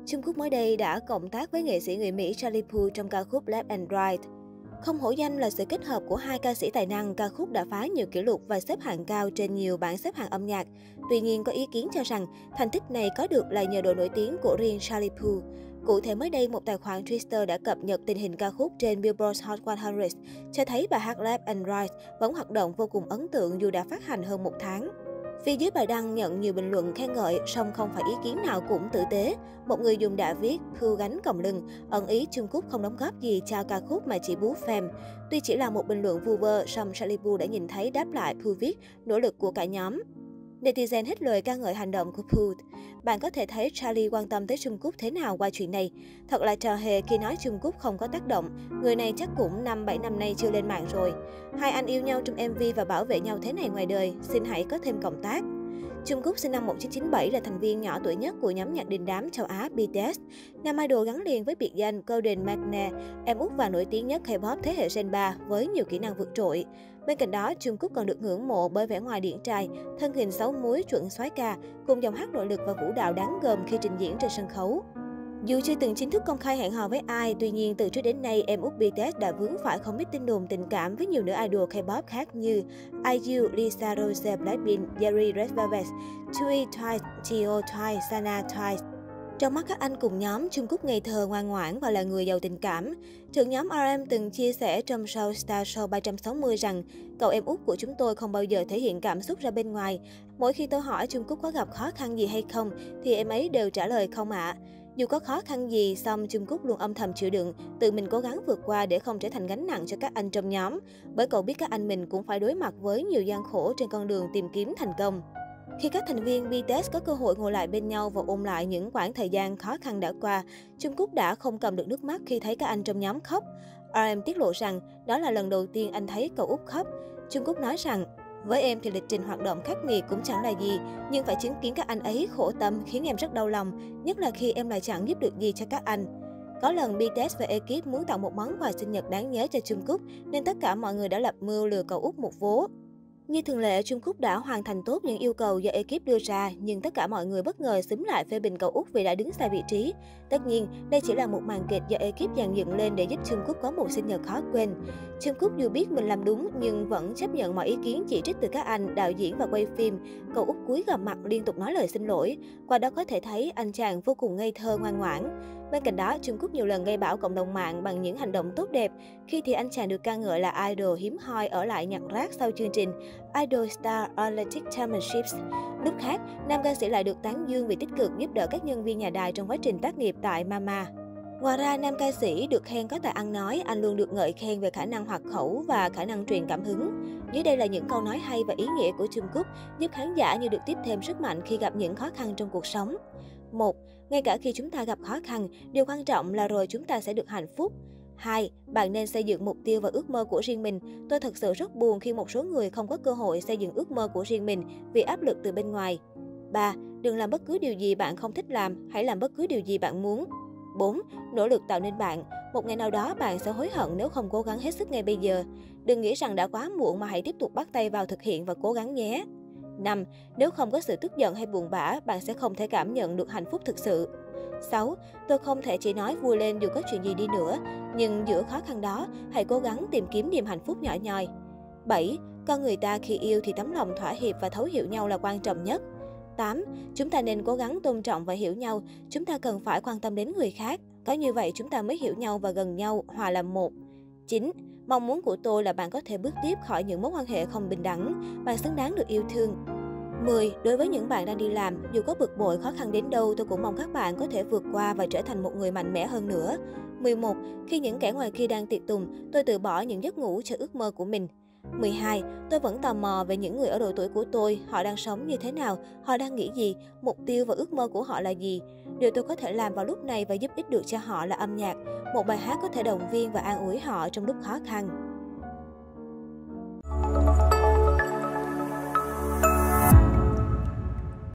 Trung Quốc mới đây đã cộng tác với nghệ sĩ người Mỹ Charlie Puth trong ca khúc Left and Right. Không hổ danh là sự kết hợp của hai ca sĩ tài năng, ca khúc đã phá nhiều kỷ lục và xếp hạng cao trên nhiều bảng xếp hạng âm nhạc. Tuy nhiên, có ý kiến cho rằng thành tích này có được là nhờ độ nổi tiếng của riêng Charlie Puth. Cụ thể mới đây, một tài khoản Twitter đã cập nhật tình hình ca khúc trên Billboard Hot 100, cho thấy bài hát Left and Right vẫn hoạt động vô cùng ấn tượng dù đã phát hành hơn một tháng. Phía dưới bài đăng nhận nhiều bình luận khen ngợi, song không phải ý kiến nào cũng tử tế. Một người dùng đã viết Puth gánh còng lưng, ẩn ý Trung Quốc không đóng góp gì cho ca khúc mà chỉ bú phèm. Tuy chỉ là một bình luận vu vơ, song Charlie Puth đã nhìn thấy đáp lại Puth viết nỗ lực của cả nhóm. Netizen hết lời ca ngợi hành động của Puth. Bạn có thể thấy Charlie quan tâm tới Trung Quốc thế nào qua chuyện này. Thật là trò hề khi nói Trung Quốc không có tác động. Người này chắc cũng 5-7 năm nay chưa lên mạng rồi. Hai anh yêu nhau trong MV và bảo vệ nhau thế này ngoài đời. Xin hãy có thêm cộng tác. Trung Quốc sinh năm 1997 là thành viên nhỏ tuổi nhất của nhóm nhạc đình đám châu Á BTS. Nam idol gắn liền với biệt danh Golden Magne, em út và nổi tiếng nhất K-pop thế hệ Gen 3 với nhiều kỹ năng vượt trội. Bên cạnh đó, Trung Quốc còn được ngưỡng mộ bởi vẻ ngoài điển trai, thân hình xấu múi chuẩn soái ca, cùng giọng hát nội lực và vũ đạo đáng gờm khi trình diễn trên sân khấu. Dù chưa từng chính thức công khai hẹn hò với ai, tuy nhiên từ trước đến nay, em út BTS đã vướng phải không ít tin đồn tình cảm với nhiều nữ idol K-pop khác như IU, Lisa, Rose, Blackpink, Jerry, Red Velvet, Twi, Twice, Tio, Twice, Sana, Twice. Trong mắt các anh cùng nhóm, Trung Quốc ngây thơ, ngoan ngoãn và là người giàu tình cảm. Trưởng nhóm RM từng chia sẻ trong show Star Show 360 rằng cậu em út của chúng tôi không bao giờ thể hiện cảm xúc ra bên ngoài. Mỗi khi tôi hỏi Trung Quốc có gặp khó khăn gì hay không, thì em ấy đều trả lời không ạ. Dù có khó khăn gì, song Trung Quốc luôn âm thầm chịu đựng, tự mình cố gắng vượt qua để không trở thành gánh nặng cho các anh trong nhóm. Bởi cậu biết các anh mình cũng phải đối mặt với nhiều gian khổ trên con đường tìm kiếm thành công. Khi các thành viên BTS có cơ hội ngồi lại bên nhau và ôn lại những quãng thời gian khó khăn đã qua, Trung Quốc đã không cầm được nước mắt khi thấy các anh trong nhóm khóc. RM tiết lộ rằng đó là lần đầu tiên anh thấy cậu út khóc. Trung Quốc nói rằng, với em thì lịch trình hoạt động khắc nghiệt cũng chẳng là gì, nhưng phải chứng kiến các anh ấy khổ tâm khiến em rất đau lòng, nhất là khi em lại chẳng giúp được gì cho các anh. Có lần BTS và ekip muốn tặng một món quà sinh nhật đáng nhớ cho Trung Quốc, nên tất cả mọi người đã lập mưu lừa cậu út một vố. Như thường lệ, Trung Quốc đã hoàn thành tốt những yêu cầu do ekip đưa ra, nhưng tất cả mọi người bất ngờ xúm lại phê bình cậu út vì đã đứng sai vị trí. Tất nhiên, đây chỉ là một màn kịch do ekip dàn dựng lên để giúp Trung Quốc có một sinh nhật khó quên. Trung Quốc dù biết mình làm đúng nhưng vẫn chấp nhận mọi ý kiến chỉ trích từ các anh, đạo diễn và quay phim. Cậu út cúi gằm mặt liên tục nói lời xin lỗi. Qua đó có thể thấy anh chàng vô cùng ngây thơ ngoan ngoãn. Bên cạnh đó, Trung Quốc nhiều lần gây bão cộng đồng mạng bằng những hành động tốt đẹp. Khi thì anh chàng được ca ngợi là idol hiếm hoi ở lại nhặt rác sau chương trình Idol Star Athletic Championships. Lúc khác, nam ca sĩ lại được tán dương vì tích cực giúp đỡ các nhân viên nhà đài trong quá trình tác nghiệp tại Mama. Ngoài ra, nam ca sĩ được khen có tài ăn nói, anh luôn được ngợi khen về khả năng hoạt khẩu và khả năng truyền cảm hứng. Dưới đây là những câu nói hay và ý nghĩa của Trung Quốc, giúp khán giả như được tiếp thêm sức mạnh khi gặp những khó khăn trong cuộc sống. 1. Ngay cả khi chúng ta gặp khó khăn, điều quan trọng là rồi chúng ta sẽ được hạnh phúc. 2. Bạn nên xây dựng mục tiêu và ước mơ của riêng mình. Tôi thật sự rất buồn khi một số người không có cơ hội xây dựng ước mơ của riêng mình vì áp lực từ bên ngoài. 3. Đừng làm bất cứ điều gì bạn không thích làm, hãy làm bất cứ điều gì bạn muốn. 4. Nỗ lực tạo nên bạn. Một ngày nào đó bạn sẽ hối hận nếu không cố gắng hết sức ngay bây giờ. Đừng nghĩ rằng đã quá muộn mà hãy tiếp tục bắt tay vào thực hiện và cố gắng nhé. 5. Nếu không có sự tức giận hay buồn bã, bạn sẽ không thể cảm nhận được hạnh phúc thực sự. 6. Tôi không thể chỉ nói vui lên dù có chuyện gì đi nữa, nhưng giữa khó khăn đó, hãy cố gắng tìm kiếm niềm hạnh phúc nhỏ nhoi. 7. Con người ta khi yêu thì tấm lòng thỏa hiệp và thấu hiểu nhau là quan trọng nhất. 8. Chúng ta nên cố gắng tôn trọng và hiểu nhau, chúng ta cần phải quan tâm đến người khác. Có như vậy chúng ta mới hiểu nhau và gần nhau, hòa làm một. 9. Mong muốn của tôi là bạn có thể bước tiếp khỏi những mối quan hệ không bình đẳng, bạn xứng đáng được yêu thương. 10. Đối với những bạn đang đi làm, dù có bực bội khó khăn đến đâu, tôi cũng mong các bạn có thể vượt qua và trở thành một người mạnh mẽ hơn nữa. 11. Khi những kẻ ngoài kia đang tiệc tùng, tôi từ bỏ những giấc ngủ cho ước mơ của mình. 12. Tôi vẫn tò mò về những người ở độ tuổi của tôi, họ đang sống như thế nào, họ đang nghĩ gì, mục tiêu và ước mơ của họ là gì. Điều tôi có thể làm vào lúc này và giúp ích được cho họ là âm nhạc, một bài hát có thể động viên và an ủi họ trong lúc khó khăn.